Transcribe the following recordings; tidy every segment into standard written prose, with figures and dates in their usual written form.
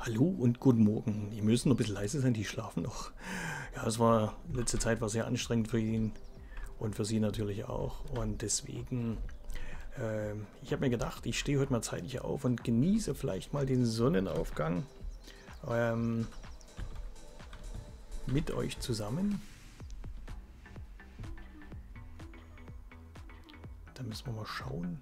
Hallo und guten Morgen. Die müssen noch ein bisschen leise sein, die schlafen noch. Ja, es war, letzte Zeit war sehr anstrengend für ihn und für sie natürlich auch. Und deswegen, ich habe mir gedacht, ich stehe heute mal zeitig auf und genieße vielleicht mal den Sonnenaufgang mit euch zusammen. Da müssen wir mal schauen.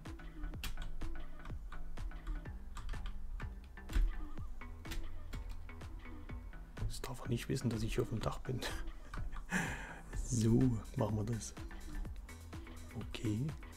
Das darf er nicht wissen, dass ich hier auf dem Dach bin. So, machen wir das. Okay.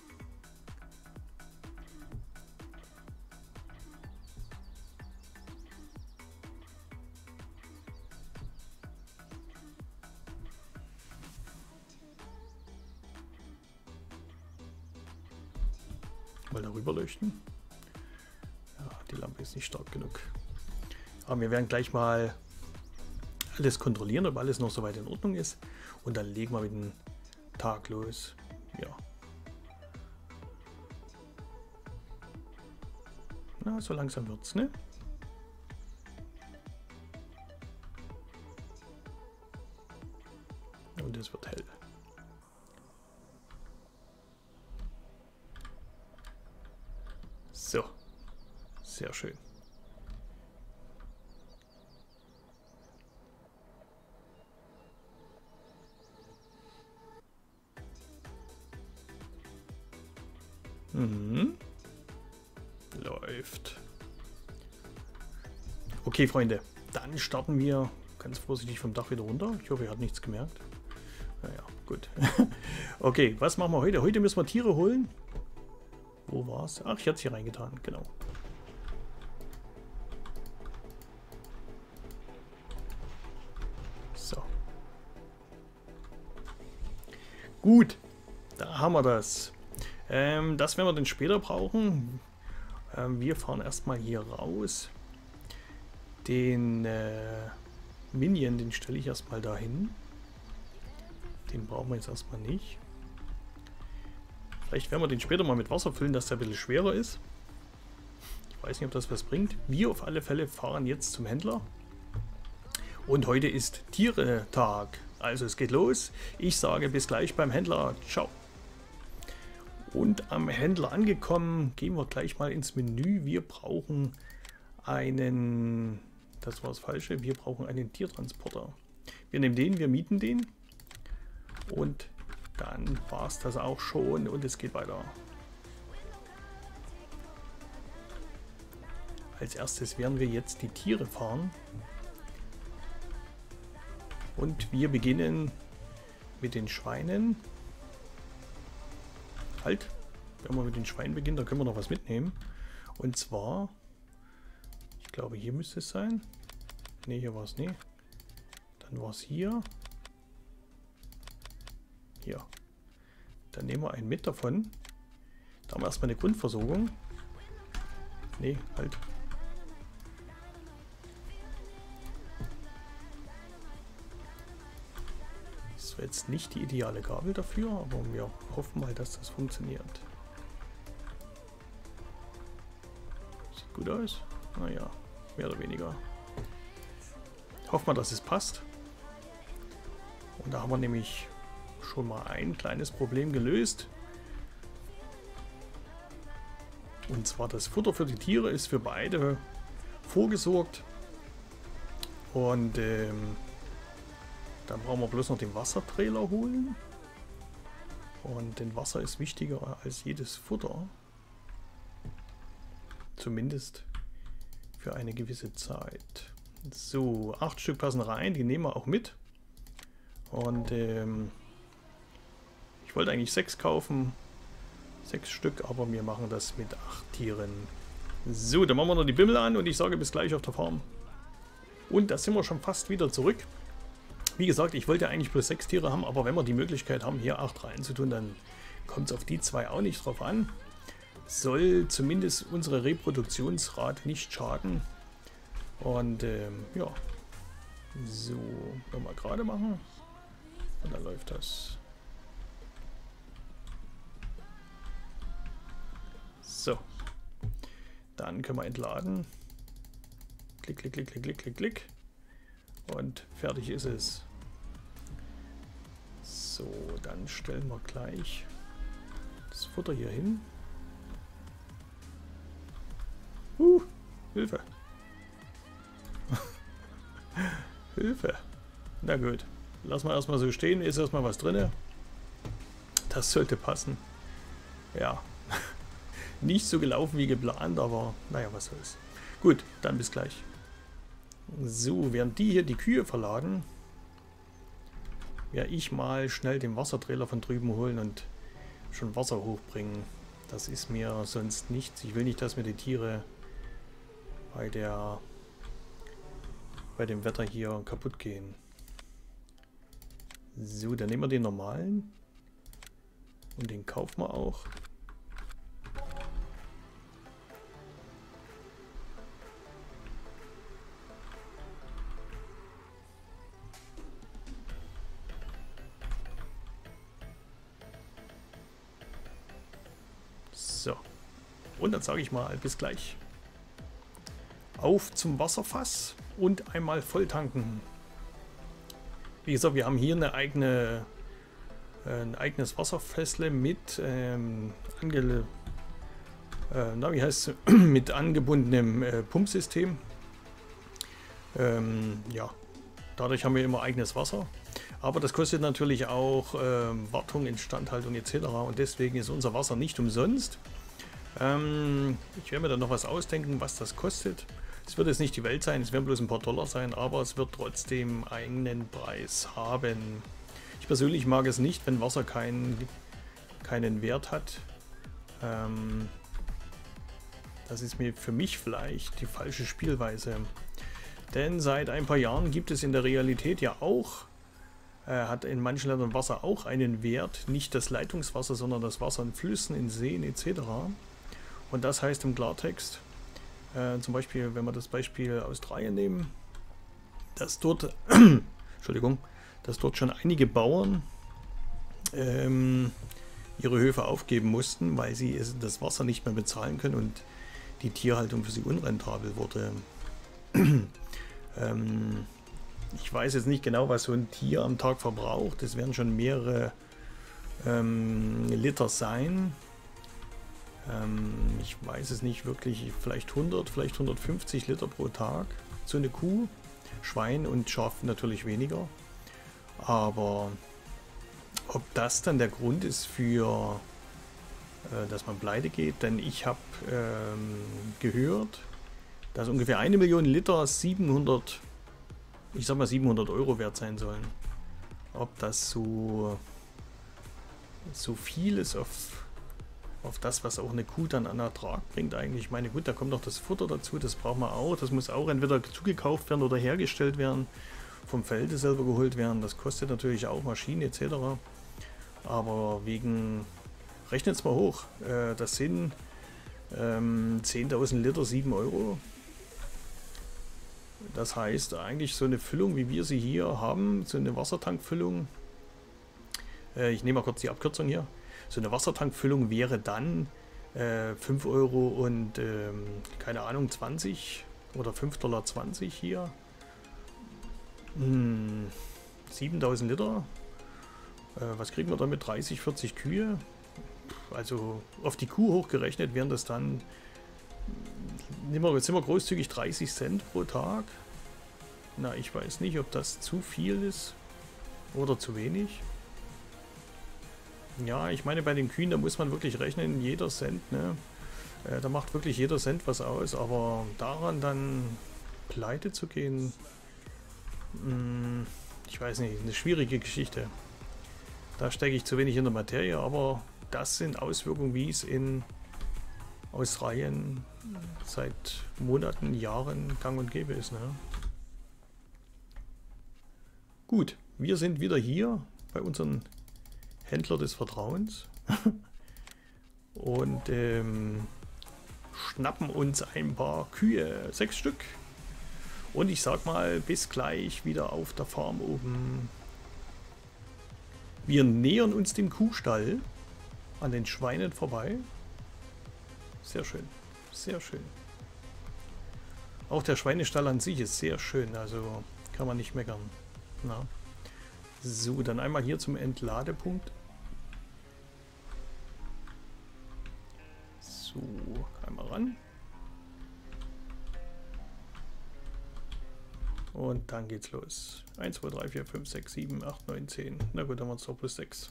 Mal darüber leuchten. Ja, die Lampe ist nicht stark genug. Aber wir werden gleich mal alles kontrollieren, ob alles noch soweit in Ordnung ist. Und dann legen wir mit dem Tag los. Ja. Na, so langsam wird's, ne? Und es wird hell. So. Sehr schön. Mhm. Läuft. Okay, Freunde. Dann starten wir ganz vorsichtig vom Dach wieder runter. Ich hoffe, ihr habt nichts gemerkt. Naja, gut. Okay, was machen wir heute? Heute müssen wir Tiere holen. Wo war's? Ach, ich hatte es hier reingetan. Genau. So. Gut. Da haben wir das. Das werden wir dann später brauchen. Wir fahren erstmal hier raus. Den Minion, den stelle ich erstmal dahin. Den brauchen wir jetzt erstmal nicht. Vielleicht werden wir den später mal mit Wasser füllen, dass der ein bisschen schwerer ist. Ich weiß nicht, ob das was bringt. Wir auf alle Fälle fahren jetzt zum Händler. Und heute ist Tiere-Tag. Also es geht los. Ich sage bis gleich beim Händler. Ciao. Und am Händler angekommen, gehen wir gleich mal ins Menü. Wir brauchen einen, das war das Falsche, wir brauchen einen Tiertransporter. Wir nehmen den, wir mieten den und dann war es das auch schon und es geht weiter. Als erstes werden wir jetzt die Tiere fahren und wir beginnen mit den Schweinen. Halt, wenn wir mit den Schweinen beginnen, da können wir noch was mitnehmen. Und zwar, ich glaube hier müsste es sein. Ne, hier war es nicht. Dann war es hier. Hier. Dann nehmen wir einen mit davon. Da haben wir erstmal eine Grundversorgung. Ne, halt. Das wäre jetzt nicht die ideale Gabel dafür, aber wir hoffen mal, dass das funktioniert. Sieht gut aus. Naja, mehr oder weniger. Hoffen wir, dass es passt. Und da haben wir nämlich schon mal ein kleines Problem gelöst. Und zwar das Futter für die Tiere ist für beide vorgesorgt. Und dann brauchen wir bloß noch den Wassertrailer holen. Und denn Wasser ist wichtiger als jedes Futter. Zumindest für eine gewisse Zeit. So, 8 Stück passen rein, die nehmen wir auch mit. Und ich wollte eigentlich 6 kaufen. 6 Stück, aber wir machen das mit 8 Tieren. So, dann machen wir noch die Bimmel an und ich sage bis gleich auf der Farm. Und da sind wir schon fast wieder zurück. Wie gesagt, ich wollte eigentlich bloß 6 Tiere haben, aber wenn wir die Möglichkeit haben, hier 8 reinzutun, dann kommt es auf die 2 auch nicht drauf an. Soll zumindest unsere Reproduktionsrate nicht schaden. Und ja, so, nochmal gerade machen. Und dann läuft das. So, dann können wir entladen. Klick, klick, klick, klick, klick, klick, klick. Und fertig ist es. So, dann stellen wir gleich das Futter hier hin. Hilfe. Hilfe. Na gut. Lassen wir erstmal so stehen. Ist erstmal was drin. Das sollte passen. Ja. Nicht so gelaufen wie geplant, aber naja, was soll's. Gut, dann bis gleich. So, während die hier die Kühe verladen, werde ich mal schnell den Wassertrailer von drüben holen und schon Wasser hochbringen. Das ist mir sonst nichts. Ich will nicht, dass mir die Tiere bei dem Wetter hier kaputt gehen. So, dann nehmen wir den normalen und den kaufen wir auch. So, und dann sage ich mal bis gleich. Auf zum Wasserfass und einmal voll tanken. Wie gesagt, wir haben hier ein eigenes Wasserfässle mit mit angebundenem Pumpsystem. Ja, dadurch haben wir immer eigenes Wasser. Aber das kostet natürlich auch Wartung, Instandhaltung etc. Und deswegen ist unser Wasser nicht umsonst. Ich werde mir dann noch was ausdenken, was das kostet. Es wird jetzt nicht die Welt sein, es werden bloß ein paar Dollar sein, aber es wird trotzdem einen Preis haben. Ich persönlich mag es nicht, wenn Wasser keinen Wert hat. Das ist für mich vielleicht die falsche Spielweise. Denn seit ein paar Jahren gibt es in der Realität ja auch, hat in manchen Ländern Wasser auch einen Wert. Nicht das Leitungswasser, sondern das Wasser in Flüssen, in Seen etc. Und das heißt im Klartext, zum Beispiel, wenn wir das Beispiel Australien nehmen, dass dort, Entschuldigung, dass dort schon einige Bauern ihre Höfe aufgeben mussten, weil sie das Wasser nicht mehr bezahlen können und die Tierhaltung für sie unrentabel wurde. Ich weiß jetzt nicht genau, was so ein Tier am Tag verbraucht. Es werden schon mehrere Liter sein. Ich weiß es nicht wirklich, vielleicht 100, vielleicht 150 Liter pro Tag. So eine Kuh, Schwein und Schaf natürlich weniger. Aber ob das dann der Grund ist für, dass man pleite geht, denn ich habe gehört, dass ungefähr 1 Million Liter 700 Euro wert sein sollen. Ob das so viel ist auf das, was auch eine Kuh dann an Ertrag bringt eigentlich. Ich meine, gut, da kommt noch das Futter dazu, das braucht man auch. Das muss auch entweder zugekauft werden oder hergestellt werden, vom Felde selber geholt werden. Das kostet natürlich auch Maschinen etc. Aber rechnet es mal hoch, das sind 10.000 Liter 7 Euro. Das heißt eigentlich so eine Füllung, wie wir sie hier haben, so eine Wassertankfüllung. Ich nehme mal kurz die Abkürzung hier. So eine Wassertankfüllung wäre dann 5 Euro und keine Ahnung 20 oder 5,20 Dollar hier. 7.000 Liter. Was kriegen wir damit? 30, 40 Kühe. Also auf die Kuh hochgerechnet wären das dann, jetzt sind wir großzügig 30 Cent pro Tag. Na, ich weiß nicht, ob das zu viel ist oder zu wenig. Ja, ich meine, bei den Kühen, da muss man wirklich rechnen, jeder Cent, ne? Da macht wirklich jeder Cent was aus, aber daran dann pleite zu gehen, ich weiß nicht, eine schwierige Geschichte. Da stecke ich zu wenig in der Materie, aber das sind Auswirkungen, wie es in Australien seit Monaten, Jahren gang und gäbe ist, ne? Gut, wir sind wieder hier bei unseren Händler des Vertrauens und schnappen uns ein paar Kühe, 6 Stück. Und ich sag mal, bis gleich wieder auf der Farm oben. Wir nähern uns dem Kuhstall an den Schweinen vorbei. Sehr schön, sehr schön. Auch der Schweinestall an sich ist sehr schön, also kann man nicht meckern. Na. So, dann einmal hier zum Entladepunkt. So, einmal ran. Und dann geht's los. 1, 2, 3, 4, 5, 6, 7, 8, 9, 10. Na gut, dann waren es doch plus 6.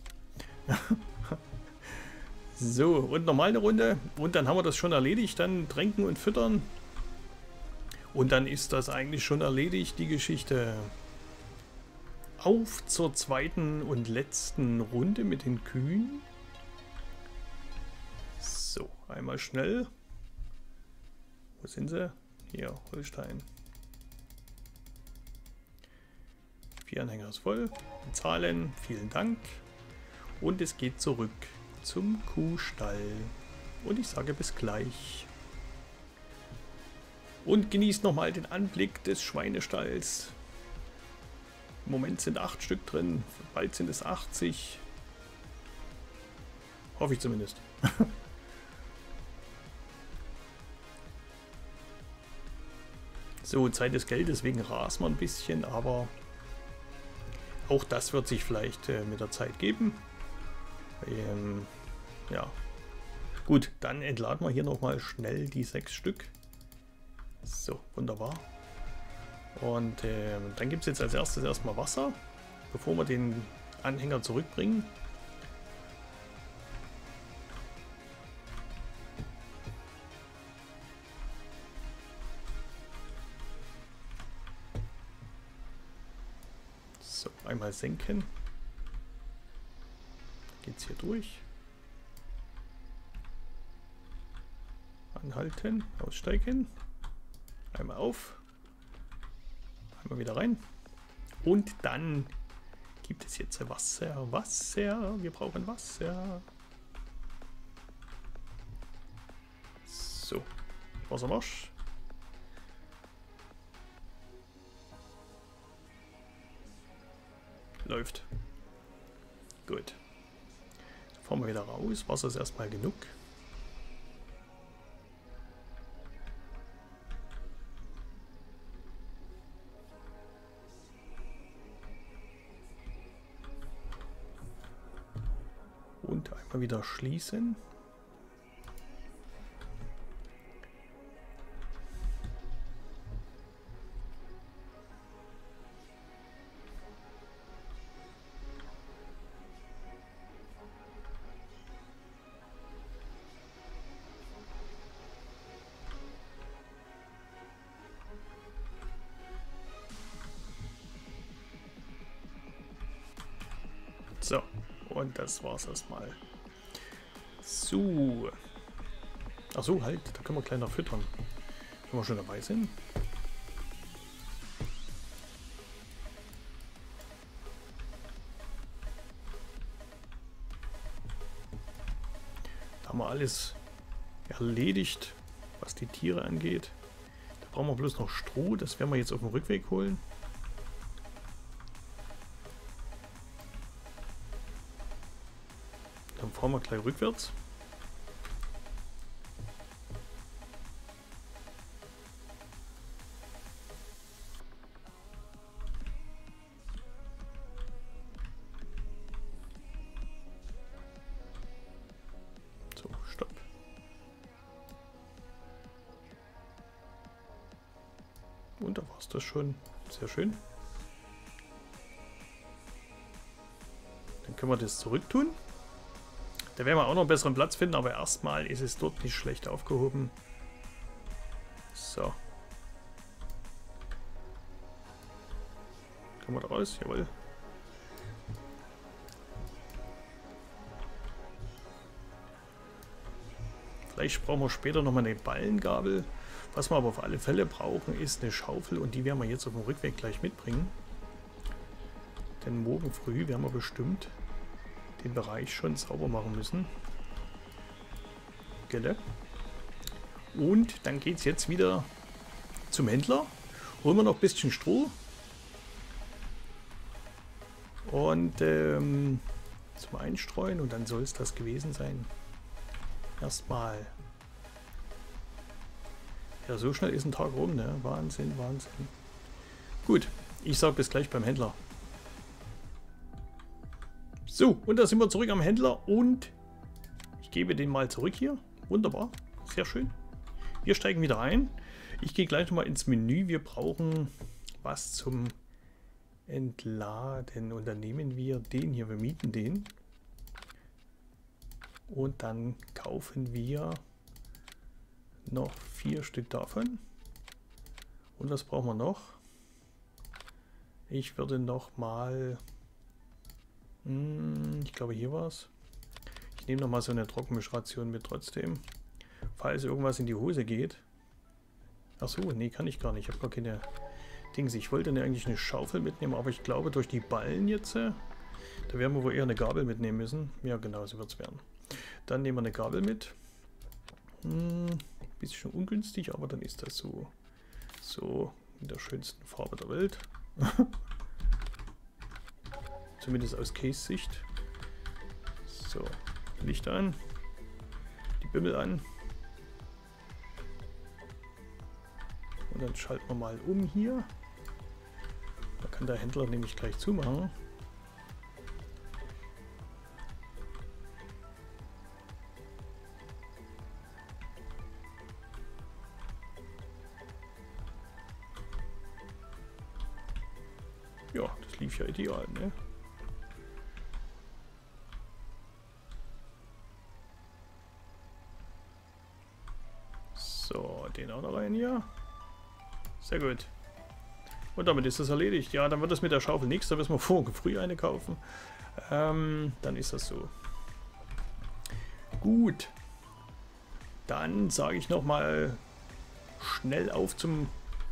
So, und nochmal eine Runde. Und dann haben wir das schon erledigt. Dann tränken und füttern. Und dann ist das eigentlich schon erledigt, die Geschichte. Auf zur zweiten und letzten Runde mit den Kühen. So, einmal schnell. Wo sind sie? Hier, Holstein. 4 Anhänger ist voll. Bezahlen, vielen Dank. Und es geht zurück zum Kuhstall. Und ich sage bis gleich. Und genießt nochmal den Anblick des Schweinestalls. Im Moment sind 8 Stück drin, bald sind es 80. Hoffe ich zumindest. So, Zeit ist Geld, deswegen rasen wir ein bisschen, aber auch das wird sich vielleicht mit der Zeit geben. Ja. Gut, dann entladen wir hier nochmal schnell die 6 Stück. So, wunderbar. Und dann gibt es jetzt als erstes erstmal Wasser, bevor wir den Anhänger zurückbringen. So, einmal senken. Geht es hier durch. Anhalten, aussteigen. Einmal auf. Einmal wieder rein. Und dann gibt es jetzt Wasser. Wasser. Wir brauchen Wasser. So. Wassermarsch. Läuft. Gut. So, fahren wir wieder raus. Wasser ist erstmal genug. Und einmal wieder schließen. So, und das war's erstmal. So. Achso, halt, da können wir gleich noch füttern. Wenn wir schon dabei sind. Da haben wir alles erledigt, was die Tiere angeht. Da brauchen wir bloß noch Stroh, das werden wir jetzt auf dem Rückweg holen. Dann fahren wir gleich rückwärts. So, stopp. Und da war es das schon. Sehr schön. Dann können wir das zurücktun. Da werden wir auch noch einen besseren Platz finden, aber erstmal ist es dort nicht schlecht aufgehoben. So. Kommen wir da raus? Jawohl. Vielleicht brauchen wir später nochmal eine Ballengabel. Was wir aber auf alle Fälle brauchen, ist eine Schaufel und die werden wir jetzt auf dem Rückweg gleich mitbringen. Denn morgen früh werden wir bestimmt den Bereich schon sauber machen müssen. Gelle. Und dann geht es jetzt wieder zum Händler. Holen wir noch ein bisschen Stroh. Und zum Einstreuen und dann soll es das gewesen sein. Erstmal Ja, so schnell ist ein Tag rum, ne? Wahnsinn, Wahnsinn. Gut, ich sag bis gleich beim Händler. So, und da sind wir zurück am Händler und ich gebe den mal zurück hier. Wunderbar, sehr schön. Wir steigen wieder ein. Ich gehe gleich nochmal ins Menü. Wir brauchen was zum Entladen und dann nehmen wir den hier, wir mieten den. Und dann kaufen wir noch 4 Stück davon. Und was brauchen wir noch? Ich würde noch mal, ich glaube hier war es. Ich nehme noch mal so eine Trockenmischration mit trotzdem, falls irgendwas in die Hose geht. Ach so, nee, kann ich gar nicht. Ich habe gar keine Dings. Ich wollte eigentlich eine Schaufel mitnehmen, aber ich glaube durch die Ballen jetzt, da werden wir wohl eher eine Gabel mitnehmen müssen. Ja genau, so wird es werden. Dann nehmen wir eine Gabel mit. Bisschen ungünstig, aber dann ist das so, in der schönsten Farbe der Welt. Zumindest aus Case-Sicht. So, Licht an, die Bimmel an. Und dann schalten wir mal um hier. Da kann der Händler nämlich gleich zumachen. Ja, das lief ja ideal, ne? So, den auch noch rein hier. Sehr gut. Und damit ist das erledigt. Ja, dann wird das mit der Schaufel nichts. Da müssen wir früh eine kaufen. Dann ist das so. Gut. Dann sage ich nochmal schnell auf zum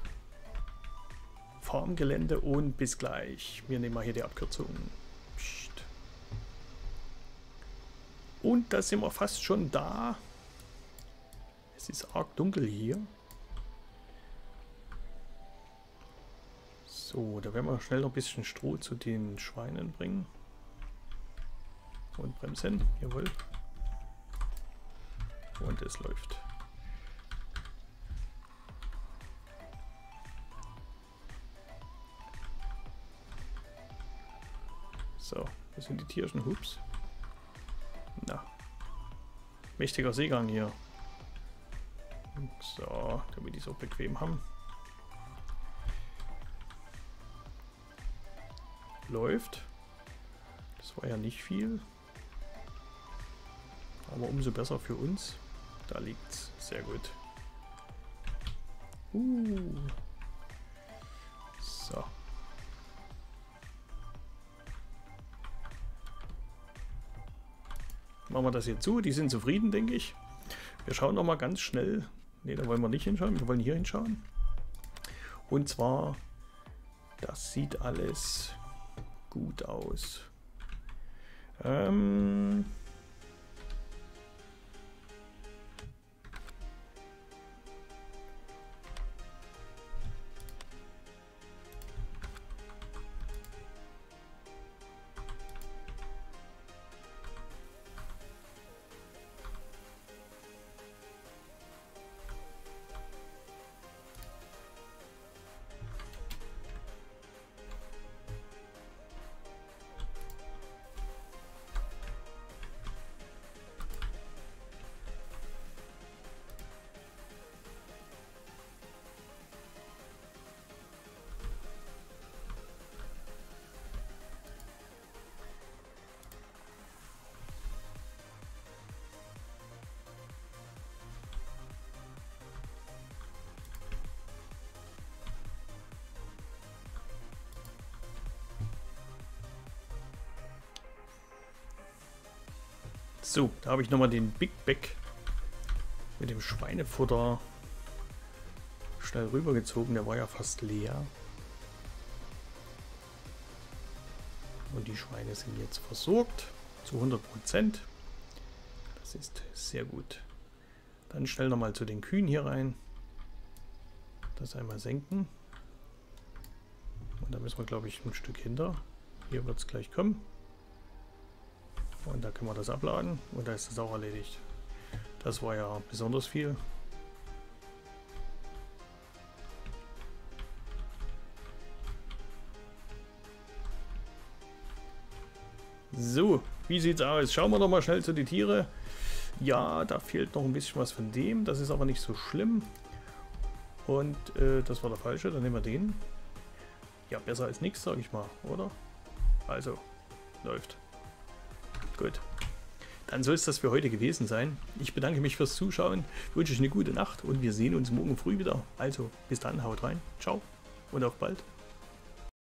Farmgelände und bis gleich. Wir nehmen mal hier die Abkürzung. Psst. Und da sind wir fast schon da. Es ist arg dunkel hier. So, da werden wir schnell noch ein bisschen Stroh zu den Schweinen bringen. Und bremsen, jawohl. Und es läuft. So, das sind die Tierchen, hups. Na, mächtiger Seegang hier. So, damit die es auch bequem haben. Läuft. Das war ja nicht viel. Aber umso besser für uns. Da liegt's. Sehr gut. So. Machen wir das hier zu. Die sind zufrieden, denke ich. Wir schauen noch mal ganz schnell. Ne, da wollen wir nicht hinschauen. Wir wollen hier hinschauen. Und zwar, das sieht alles gut aus. So, da habe ich nochmal den Big Bag mit dem Schweinefutter schnell rübergezogen. Der war ja fast leer. Und die Schweine sind jetzt versorgt zu 100%. Das ist sehr gut. Dann schnell nochmal zu den Kühen hier rein. Das einmal senken. Und da müssen wir, glaube ich, ein Stück hinter. Hier wird es gleich kommen. Und da können wir das abladen und da ist das auch erledigt. Das war ja besonders viel. So, wie sieht's aus? Schauen wir doch mal schnell zu den Tiere. Ja, da fehlt noch ein bisschen was von dem. Das ist aber nicht so schlimm. Und das war der falsche. Dann nehmen wir den. Ja, besser als nichts, sage ich mal, oder? Also, läuft. Gut. Dann soll es das für heute gewesen sein. Ich bedanke mich fürs Zuschauen, wünsche euch eine gute Nacht und wir sehen uns morgen früh wieder. Also, bis dann, haut rein, ciao und auf bald.